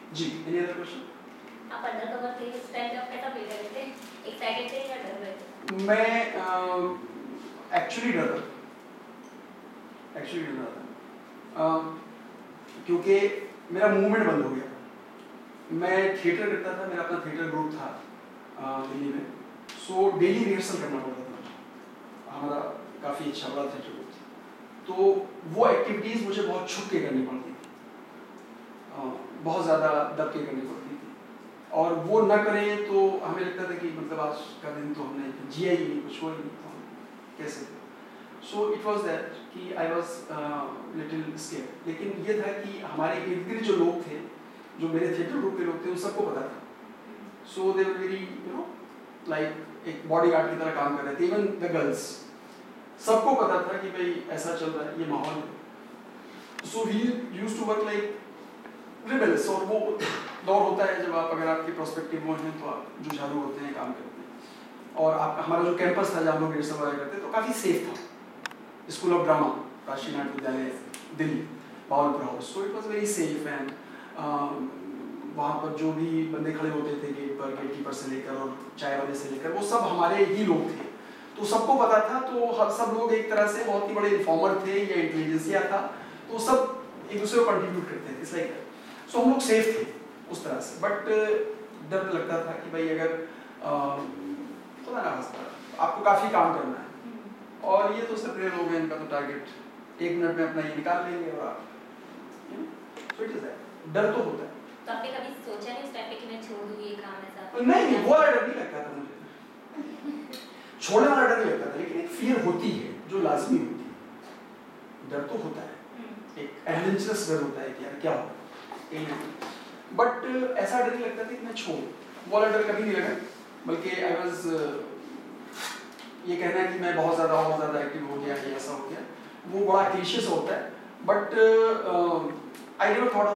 जी, any other question? आप undercover थे इस टाइम पे, आप कैसा फील कर रहे थे? एक्साइटेड थे या डर रहे थे? मैं एक्चुअली डर रहा था, क्योंकि मेरा मूवमेंट बंद हो गया। मैं थिएटर करता था, मेरा अपना थिएटर ग्रुप था दिल्ली में, सो डेली रिहर्सल करना पड़ता था। हमारा काफ़ी अच्छा बड़ा थिएटर ग्रुप था, तो वो एक्टिविटीज़ मुझे बहुत छुप के करनी पड़ती थी, बहुत ज़्यादा दब के करनी पड़ती थी, और वो न करें तो हमें लगता था कि मतलब आज का दिन तो हमने जिया ही नहीं, कुछ हुआ ही नहीं, तो हम कैसे। सो इट वॉज दैट कि आई वॉज लिटिल स्केयर। लेकिन ये था कि हमारे इर्द गिर्द जो लोग थे, जो मेरे थिएटर ग्रुप के लोग थे, उन सबको पता था। So they were very like एक बॉडीगार्ड की तरह काम कर रहे थे, इवन द गर्ल्स, सबको पता था कि भाई ऐसा चल रहा है, ये माहौल है। So we used to work like rebels, और वो दौर होता है जब आप, अगर आपके प्रोस्पेक्टिव वो हैं तो आप जुझारू होते हैं, काम करते हैं। और आप, हमारा जो कैंपस था जहाँ लोग रिहर्सल वगैरह करते, तो काफ़ी सेफ था। School of drama, Rashtriya Natya Vidyalaya Delhi, Bahawalpur house, so it was very safe. And वहाँ पर जो भी बंदे खड़े होते थे गेट पर, गेट कीपर से लेकर और चाय वाले से लेकर, वो सब हमारे ही लोग थे, तो सबको पता था। तो सब लोग एक तरह से बहुत ही बड़े इन्फॉर्मर थे या इंटेलिजेंसिया था, तो सब एक दूसरे को कंट्रीब्यूट करते थे, इट्स लाइक। सो हम लोग सेफ थे उस तरह से, बट डर लगता था कि भाई अगर खुदा ना खास्ता आपको काफ़ी काम करना है, और ये तो सक्रिय लोग हैं, इनका तो टारगेट 1 मिनट में अपना ये निकाल लेंगे, और आप सो इट इज दैट, डर तो होता है। तो आपने कभी सोचा नहीं उस टाइम पे कि मैं छोड़ दूँ ये काम ऐसा? नहीं, वो वाला डर नहीं लगता था मुझे, छोड़ने वाला डर नहीं लगता था, लेकिन एक फियर होती है जो लाजमी होती है। डर तो होता है, एक एडवेंचरस डर होता है कि यार क्या होगा, बट ऐसा डर नहीं लगता था कि मैं छोड़, वो वाला डर कभी नहीं लगा। बल्कि आई वाज, ये कहना है कि मैं बहुत ज़्यादा एक्टिव हो गया, ये ऐसा हो गया, वो बड़ा क्लीशे सा होता है, बट आई नेवर थॉट